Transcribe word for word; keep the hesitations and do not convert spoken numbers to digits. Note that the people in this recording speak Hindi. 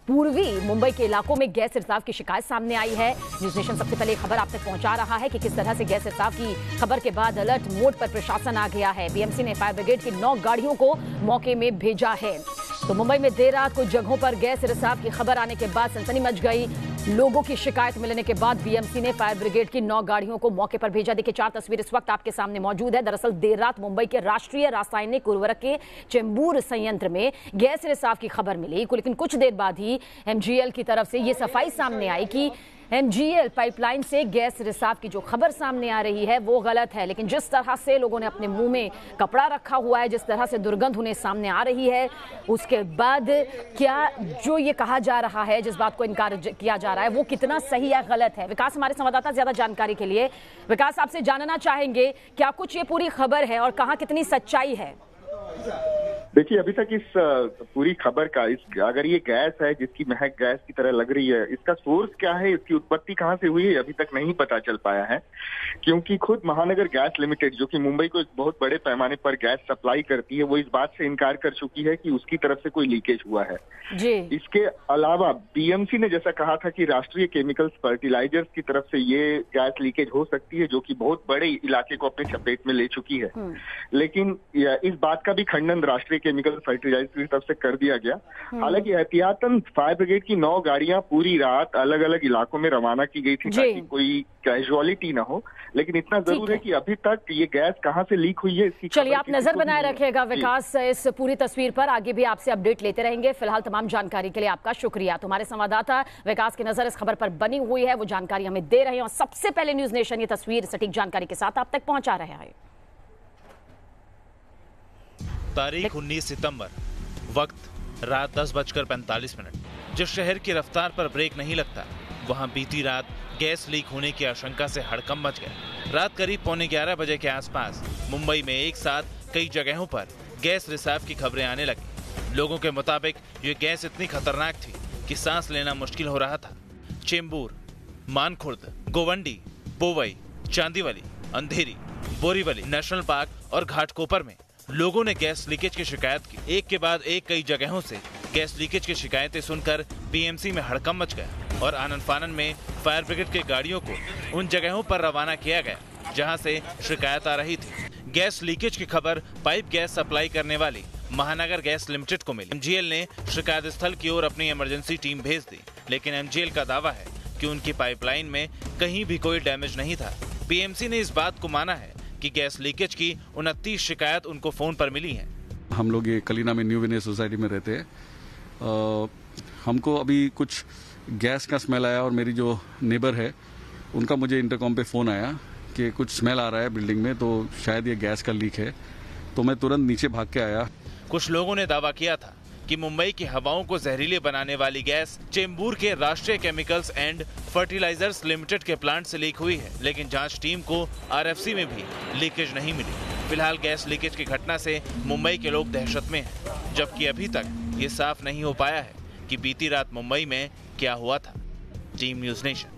पूर्वी मुंबई के इलाकों में गैस रिसाव की शिकायत सामने आई है। न्यूज नेशन सबसे पहले खबर आप तक पहुंचा रहा है कि किस तरह से गैस रिसाव की खबर के बाद अलर्ट मोड पर प्रशासन आ गया है। बीएमसी ने फायर ब्रिगेड की नौ गाड़ियों को मौके में भेजा है। तो मुंबई में देर रात कुछ जगहों पर गैस रिसाव की खबर आने के बाद सनसनी मच गई। लोगों की शिकायत मिलने के बाद बीएमसी ने फायर ब्रिगेड की नौ गाड़ियों को मौके पर भेजा। देखिए चार तस्वीर इस वक्त आपके सामने मौजूद है। दरअसल देर रात मुंबई के राष्ट्रीय रासायनिक उर्वरक के चेंबूर संयंत्र में गैस रिसाव की खबर मिली, लेकिन कुछ देर बाद ही एमजीएल की तरफ से ये सफाई सामने आई कि एमजीएल पाइपलाइन से गैस रिसाव की जो खबर सामने आ रही है वो गलत है। लेकिन जिस तरह से लोगों ने अपने मुंह में कपड़ा रखा हुआ है, जिस तरह से दुर्गंध उन्हें सामने आ रही है, उसके बाद क्या जो ये कहा जा रहा है, जिस बात को इनकार किया जा रहा है, वो कितना सही या गलत है। विकास हमारे संवाददाता ज्यादा जानकारी के लिए, विकास आपसे जानना चाहेंगे क्या कुछ ये पूरी खबर है और कहाँ कितनी सच्चाई है। देखिए अभी तक इस पूरी खबर का इस अगर ये गैस है जिसकी महक गैस की तरह लग रही है, इसका सोर्स क्या है, इसकी उत्पत्ति कहाँ से हुई है, अभी तक नहीं पता चल पाया है। क्योंकि खुद महानगर गैस लिमिटेड जो कि मुंबई को एक बहुत बड़े पैमाने पर गैस सप्लाई करती है, वो इस बात से इनकार कर चुकी है कि उसकी तरफ से कोई लीकेज हुआ है जी। इसके अलावा बीएमसी ने जैसा कहा था कि राष्ट्रीय केमिकल्स फर्टिलाइजर्स की तरफ से ये गैस लीकेज हो सकती है, जो कि बहुत बड़े इलाके को अपने चपेट में ले चुकी है। लेकिन इस बात का भी खंडन राष्ट्रीय केमिकल फर्टिलाइजर की तरफ से कर दिया गया। हालांकि एहतियातन फायर ब्रिगेड की नौ गाड़ियां पूरी रात अलग अलग इलाकों में रवाना की गई थी ताकि कोई कैजुअलिटी ना हो। लेकिन इतना जरूर है कि अभी तक ये गैस कहां से लीक हुई है इसकी चलिए आप नजर बनाए रखिएगा विकास इस पूरी तस्वीर पर, आगे भी आपसे अपडेट लेते रहेंगे। फिलहाल तमाम जानकारी के लिए आपका शुक्रिया। तुम्हारे संवाददाता विकास की नजर इस खबर पर बनी हुई है, वो जानकारी हमें दे रहे हैं और सबसे पहले न्यूज नेशन ये तस्वीर सटीक जानकारी के साथ आप तक पहुंचा रहा है। तारीख उन्नीस सितंबर, वक्त रात दस बजकर पैंतालीस मिनट। जिस शहर की रफ्तार पर ब्रेक नहीं लगता, वहां बीती रात गैस लीक होने की आशंका से हड़कंप मच गया। रात करीब पौने ग्यारह बजे के आसपास मुंबई में एक साथ कई जगहों पर गैस रिसाव की खबरें आने लगी। लोगों के मुताबिक ये गैस इतनी खतरनाक थी कि सांस लेना मुश्किल हो रहा था। चेंबूर, मानखुर्द, गोवंडी, पोवई, चांदीवली, अंधेरी, बोरीवली नेशनल पार्क और घाटकोपर में लोगों ने गैस लीकेज की शिकायत की। एक के बाद एक कई जगहों से गैस लीकेज की शिकायतें सुनकर बीएमसी में हड़कंप मच गया और आनन फानन में फायर ब्रिगेड की गाड़ियों को उन जगहों पर रवाना किया गया जहां से शिकायत आ रही थी। गैस लीकेज की खबर पाइप गैस सप्लाई करने वाली महानगर गैस लिमिटेड को मिली। एमजीएल ने शिकायत स्थल की ओर अपनी इमरजेंसी टीम भेज दी, लेकिन एमजीएल का दावा है कि उनकी पाइपलाइन में कहीं भी कोई डैमेज नहीं था। बीएमसी ने इस बात को माना है कि गैस लीकेज की उनतीस शिकायत उनको फोन पर मिली हैं। हम लोग ये कलीना में न्यू विनेस सोसाइटी में रहते हैं। हमको अभी कुछ गैस का स्मेल आया और मेरी जो नेबर है उनका मुझे इंटरकॉम पे फोन आया कि कुछ स्मेल आ रहा है बिल्डिंग में, तो शायद ये गैस का लीक है। तो मैं तुरंत नीचे भाग के आया। कुछ लोगों ने दावा किया था कि मुंबई की हवाओं को जहरीले बनाने वाली गैस चेंबूर के Rashtriya chemicals and fertilizers limited के प्लांट से लीक हुई है, लेकिन जांच टीम को आरएफसी में भी लीकेज नहीं मिली। फिलहाल गैस लीकेज की घटना से मुंबई के लोग दहशत में हैं, जबकि अभी तक ये साफ नहीं हो पाया है कि बीती रात मुंबई में क्या हुआ था। Team news nation.